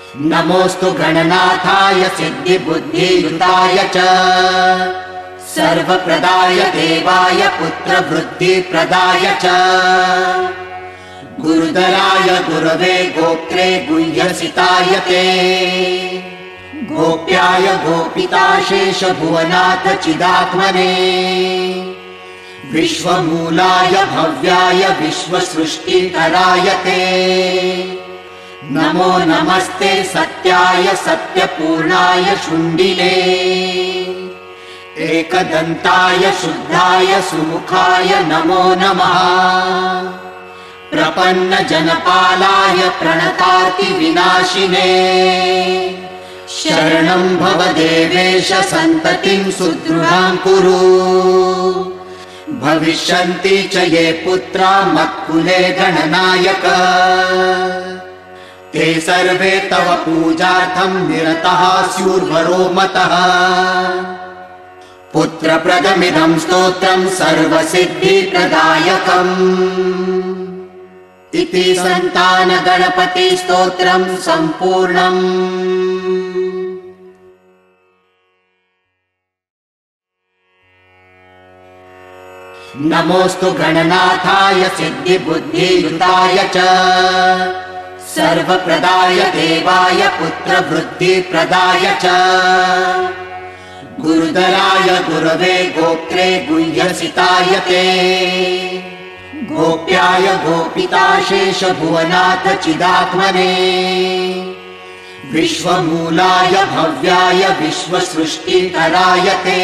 नमोऽस्तु गणनाथाय सिद्धिबुद्धियुताय च सर्वप्रदाय देवाय पुत्रवृद्धिप्रदाय च गुरुधराय गुरवे गोप्त्रे गुह्यसिताय ते गोप्याय गोपिताशेष भुवनाथ चिदात्मने विश्वमूलाय भव्याय विश्वसृष्टिकराय ते नमो नमस्ते सत्याय सत्यपूर्णाय शुण्डिले एकदन्ताय शुद्धाय सुमुखाय नमो नमः प्रपन्न जनपालाय प्रणतार्ति विनाशिने शरणं भव देवेश सन्ततिं सुदृढां कुरु भविष्यन्ति च ये पुत्रा मत्कुले गणनायक ते सर्वे तव पूजार्थं निरतः स्युर्वरो मतः पुत्रप्रदमिदं स्तोत्रं सर्वसिद्धिप्रदायकम् इति संतान गणपति स्तोत्रं सम्पूर्णम्। नमोऽस्तु गणनाथाय सिद्धिबुद्धियुताय च सर्वप्रदाय देवाय पुत्रवृद्धिप्रदाय च गुरुधराय गुरवे गोप्त्रे गुह्यसिताय ते गोप्याय गोपिताशेष भुवनाथ चिदात्मने विश्वमूलाय भव्याय विश्वसृष्टिकराय ते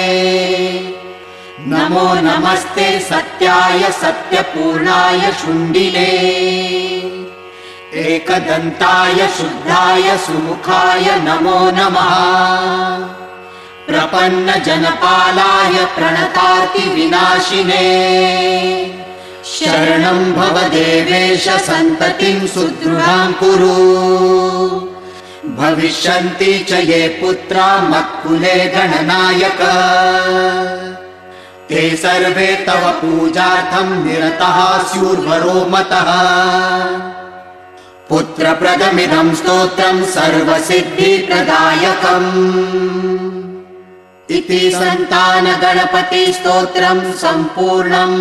नमो नमस्ते सत्याय सत्यपूर्णाय शुण्डिले एकदन्ताय शुद्धाय सुमुखाय नमो नमः प्रपन्न जनपालाय प्रणतार्ति विनाशिने शरणं भव देवेश सन्ततिं सुदृढां कुरु भविष्यन्ति च ये पुत्रा मत्कुले गणनायक ते सर्वे तव पूजार्थं निरतः स्युर्वरो मतः पुत्रप्रदमिदं स्तोत्रं सर्वसिद्धिप्रदायकम् इति संतान गणपति स्तोत्रं सम्पूर्णम्।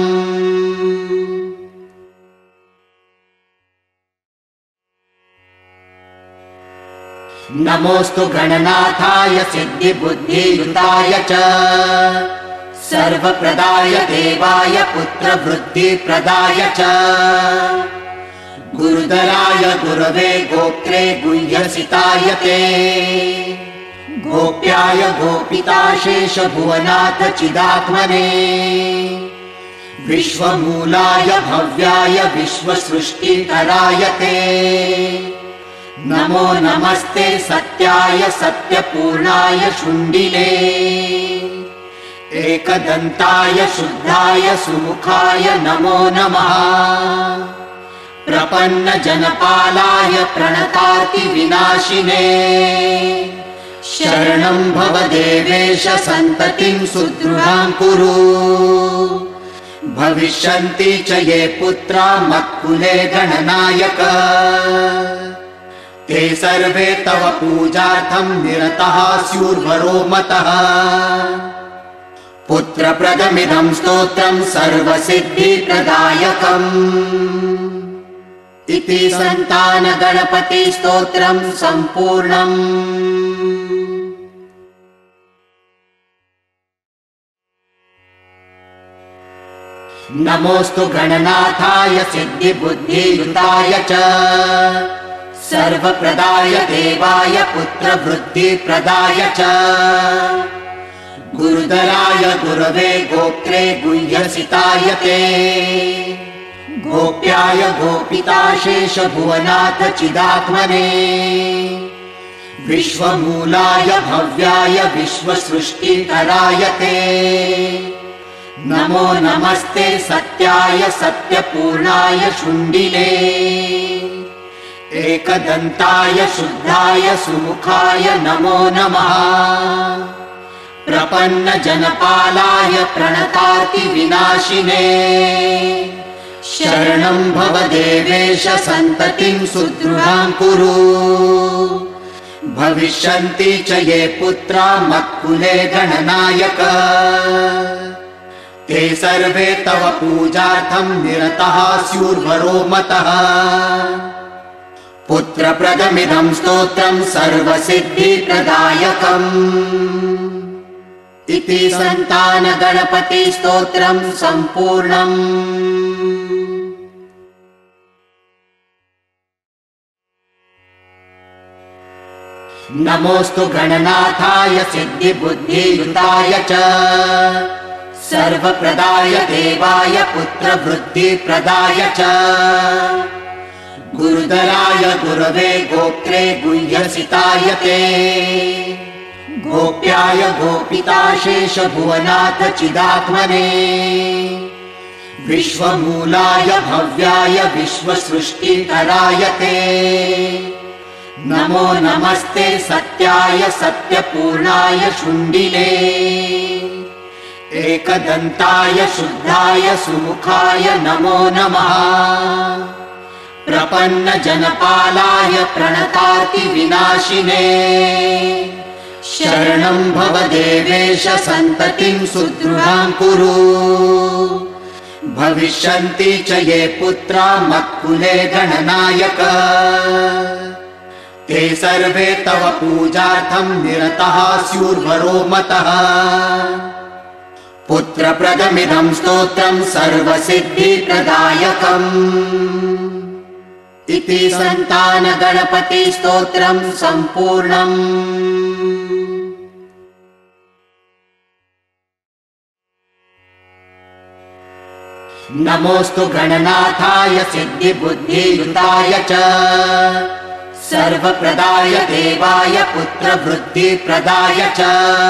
नमोऽस्तु गणनाथाय सिद्धिबुद्धियुताय च सर्वप्रदाय देवाय पुत्रवृद्धिप्रदाय च गुरुधराय गुरवे गोप्त्रे गुह्यसिताय ते गोप्याय गोपिताशेष भुवनाथ चिदात्मने विश्वमूलाय भव्याय विश्वसृष्टिकराय ते नमो नमस्ते सत्याय सत्यपूर्णाय शुण्डिले एकदन्ताय शुद्धाय सुमुखाय नमो नमः प्रपन्न जनपालाय प्रणतार्ति विनाशिने शरणं भव देवेश सन्ततिं सुदृढां कुरु भविष्यन्ति च ये पुत्रा मत्कुले गणनायक ते सर्वे तव पूजार्थं निरतः स्युर्वरो मतः पुत्रप्रदमिदं स्तोत्रं सर्वसिद्धिप्रदायकम् इति संतान गणपति स्तोत्रं सम्पूर्णम्। नमोऽस्तु गणनाथाय सिद्धिबुद्धियुताय च सर्वप्रदाय देवाय पुत्रवृद्धिप्रदाय च गुरुधराय गुरवे गोप्त्रे गुह्यसिताय ते गोप्याय गोपिताशेष भुवनाथ चिदात्मने विश्वमूलाय भव्याय विश्वसृष्टिकराय ते नमो नमस्ते सत्याय सत्यपूर्णाय शुण्डिले एकदन्ताय शुद्धाय सुमुखाय नमो नमः प्रपन्न जनपालाय प्रणतार्ति विनाशिने शरणं भव देवेश सन्ततिं सुदृढां कुरु भविष्यन्ति च ये पुत्रा मत्कुले गणनायक ते सर्वे तव पूजार्थं निरतः स्युर्वरो मतः पुत्रप्रदमिदं स्तोत्रं सर्वसिद्धिप्रदायकम् इति संतान गणपति स्तोत्रं सम्पूर्णम्। नमोऽस्तु गणनाथाय सिद्धिबुद्धियुताय च सर्वप्रदाय देवाय पुत्रवृद्धिप्रदाय च गुरुधराय गुरवे गोप्त्रे गुह्यसिताय ते गोप्याय गोपिताशेष भुवनाथ चिदात्मने विश्वमूलाय भव्याय विश्वसृष्टिकराय ते नमो नमस्ते सत्याय सत्यपूर्णाय शुण्डिने एकदन्ताय शुद्धाय सुमुखाय नमो नमः प्रपन्न जनपालाय प्रणतार्ति विनाशिने शरणं भव देवेश सन्ततिं सुदृढां कुरु भविष्यन्ति च ये पुत्रा मत्कुले गणनायक ते सर्वे तव पूजार्थं निरतः स्युर्वरो मतः पुत्रप्रदमिदं स्तोत्रं सर्वसिद्धिप्रदायकम् इति संतान गणपति स्तोत्रं सम्पूर्णम्। नमोऽस्तु गणनाथाय सिद्धिबुद्धियुताय च सर्वप्रदाय देवाय पुत्रवृद्धिप्रदाय च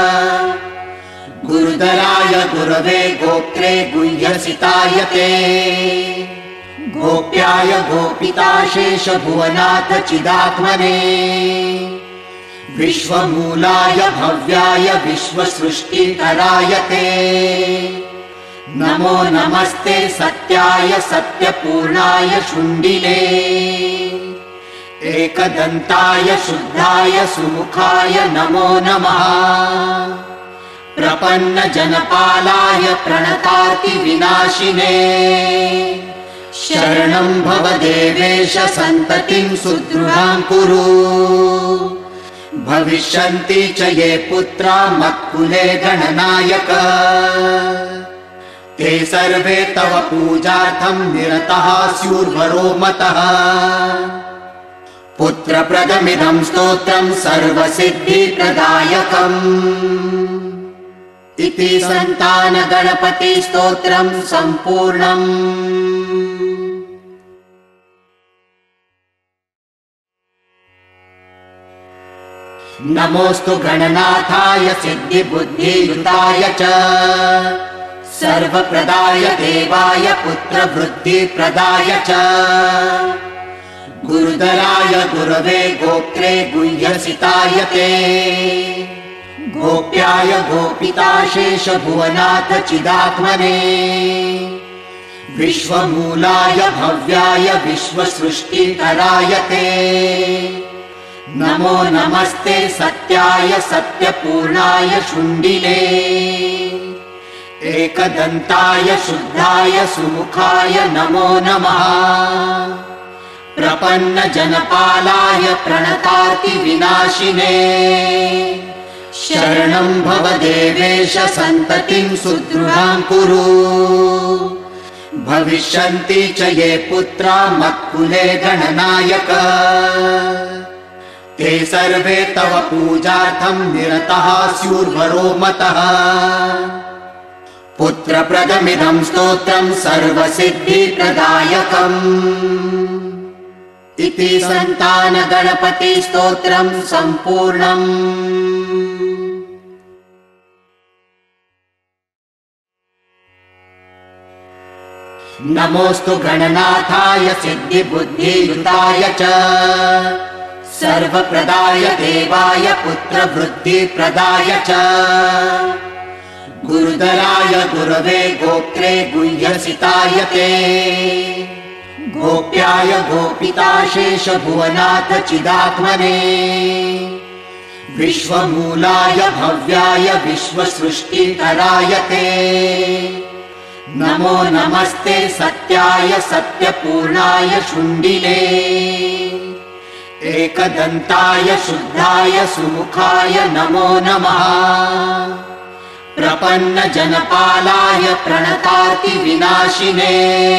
गुरुधराय गुरवे गोप्त्रे गुह्यसिताय ते गोप्याय गोपिताशेष भुवनाथ चिदात्मने विश्वमूलाय भव्याय विश्वसृष्टिकराय ते नमो नमस्ते सत्याय सत्यपूर्णाय शुण्डिने एकदन्ताय शुद्धाय सुमुखाय नमो नमः प्रपन्न जनपालाय प्रणतार्ति विनाशिने शरणं भव देवेश सन्ततिं सुदृढां कुरु भविष्यन्ति च ये पुत्रा मत्कुले गणनायक ते सर्वे तव पूजार्थं निरतः स्युर्वरो मतः पुत्रप्रदमिदं स्तोत्रं सर्वसिद्धिप्रदायकम् इति संतान गणपति स्तोत्रं सम्पूर्णम्। नमोऽस्तु गणनाथाय सिद्धिबुद्धियुताय च सर्वप्रदाय देवाय पुत्रवृद्धिप्रदाय च गुरुधराय गुरवे गोप्त्रे गुह्यसिताय ते गोप्याय गोपिताशेष भुवनाथ चिदात्मने विश्वमूलाय भव्याय विश्वसृष्टिकराय ते नमो नमस्ते सत्याय सत्यपूर्णाय शुण्डिने एकदन्ताय शुद्धाय सुमुखाय नमो नमः प्रपन्न जनपालाय प्रणतार्ति विनाशिने शरणं भव देवेश सन्ततिं सुदृढां कुरु भविष्यन्ति च ये पुत्रा मत्कुले गणनायक ते सर्वे तव पूजार्थं निरतः स्युर्वरो मतः पुत्रप्रदमिदं स्तोत्रं सर्वसिद्धिप्रदायकम् इति संतान गणपति स्तोत्रं सम्पूर्णम्। नमोऽस्तु गणनाथाय सिद्धिबुद्धियुताय च सर्वप्रदाय देवाय पुत्रवृद्धिप्रदाय च गुरुधराय गुरवे गोप्त्रे गुह्यसिताय ते गोप्याय गोपिताशेष भुवनाथ चिदात्मने विश्वमूलाय भव्याय विश्वसृष्टिकराय ते नमो नमस्ते सत्याय सत्यपूर्णाय शुण्डिले एकदन्ताय शुद्धाय सुमुखाय नमो नमः प्रपन्न जनपालाय प्रणतार्ति विनाशिने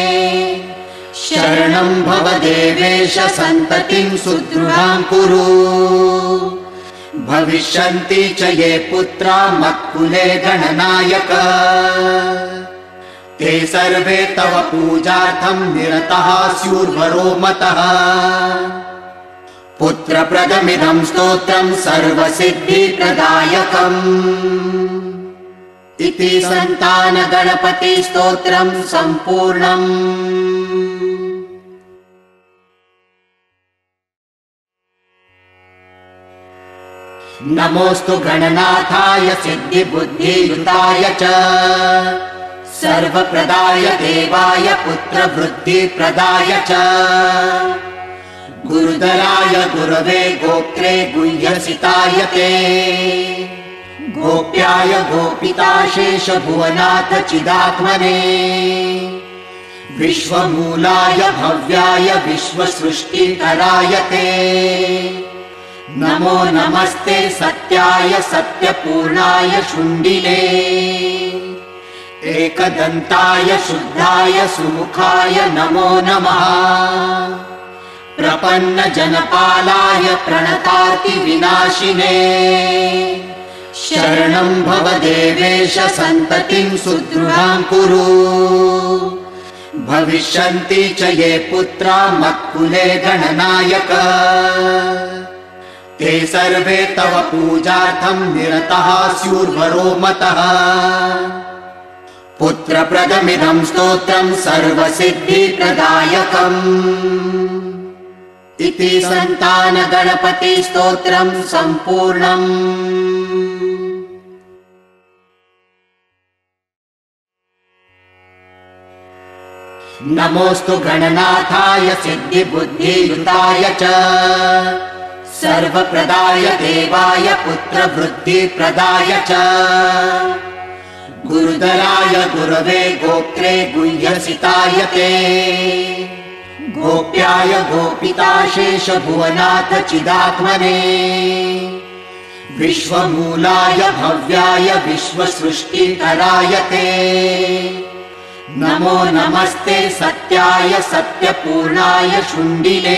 शरणं भव देवेश सन्ततिं सुदृढां कुरु भविष्यन्ति च ये पुत्रा मत्कुले गणनायक ते सर्वे तव पूजार्थं निरतः स्युर्वरो मतः पुत्रप्रदमिदं स्तोत्रं सर्वसिद्धिप्रदायकम् इति संतान गणपति स्तोत्रं सम्पूर्णम्। नमोस्तु गणनाथाय सिद्धिबुद्धियुताय च सर्वप्रदाय देवाय पुत्रवृद्धिप्रदाय च गुरुधराय गुरवे गोप्त्रे गुह्यसिताय ते गोप्याय गोपिताशेष भुवनाथ चिदात्मने विश्वमूलाय भव्याय विश्वसृष्टिकराय ते नमो नमस्ते सत्याय सत्यपूर्णाय शुण्डिले एकदन्ताय शुद्धाय सुमुखाय नमो नमः प्रपन्न जनपालाय प्रणतार्ति विनाशिने शरणं भव देवेश सन्ततिं सुदृढां कुरु भविष्यन्ति च ये पुत्रा मत्कुले गणनायक ते सर्वे तव पूजार्थं निरतः स्युर्वरो मतः पुत्रप्रदमिदं स्तोत्रं सर्वसिद्धिप्रदायकम् इति संतान गणपति स्तोत्रं सम्पूर्णम्। नमोस्तु गणनाथाय सिद्धिबुद्धियुताय च सर्वप्रदाय देवाय पुत्रवृद्धिप्रदाय च गुरुधराय गुरवे गोप्त्रे गुह्यसिताय ते गोप्याय गोपिताशेष भुवनाथ चिदात्मने विश्वमूलाय भव्याय विश्वसृष्टिकराय ते नमो नमस्ते सत्याय सत्यपूर्णाय शुण्डिले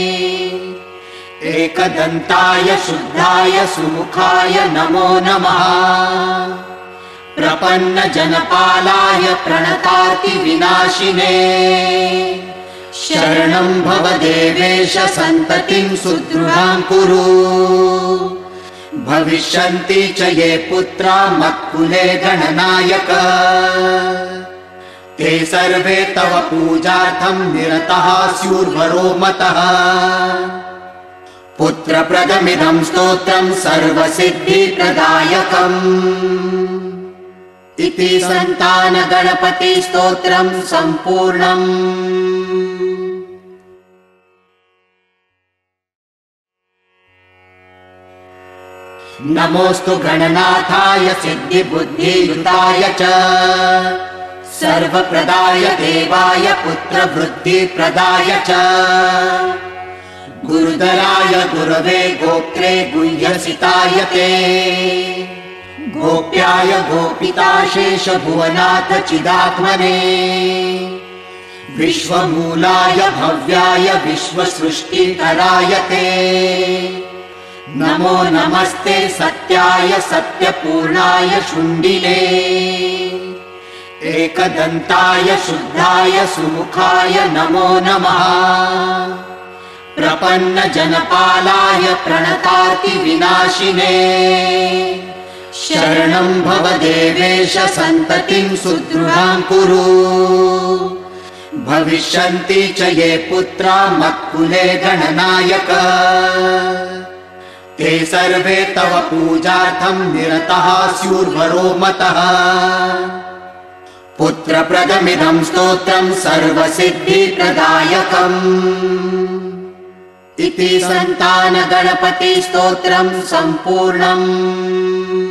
एकदन्ताय शुद्धाय सुमुखाय नमो नमः प्रपन्न जनपालाय प्रणतार्ति विनाशिने शरणं भव देवेश सन्ततिं सुदृढां कुरु भविष्यन्ति च ये पुत्रा मत्कुले गणनायक ते सर्वे तव पूजार्थं निरतः स्युर्वरो मतः पुत्रप्रदमिदं स्तोत्रं सर्वसिद्धिप्रदायकम् इति संतान गणपति स्तोत्रं सम्पूर्णम्। नमोस्तु गणनाथाय सिद्धिबुद्धियुताय च सर्वप्रदाय देवाय पुत्रवृद्धिप्रदाय च गुरुधराय गुरवे गोप्त्रे गुह्यसिताय ते गोप्याय गोपिताशेष भुवनाथ चिदात्मने विश्वमूलाय भव्याय विश्वसृष्टिकराय ते नमो नमस्ते सत्याय सत्यपूर्णाय शुण्डिले एकदन्ताय शुद्धाय सुमुखाय नमो नमः प्रपन्न जनपालाय प्रणतार्ति विनाशिने शरणं भव देवेश सन्ततिं सुदृढां कुरु भविष्यन्ति च ये पुत्रा मत्कुले गणनायक ते सर्वे तव पूजार्थं निरतः स्युर्वरो मतः पुत्रप्रदमिदं स्तोत्रम् सर्वसिद्धिप्रदायकम् इति सन्तानगणपति स्तोत्रम् सम्पूर्णम्।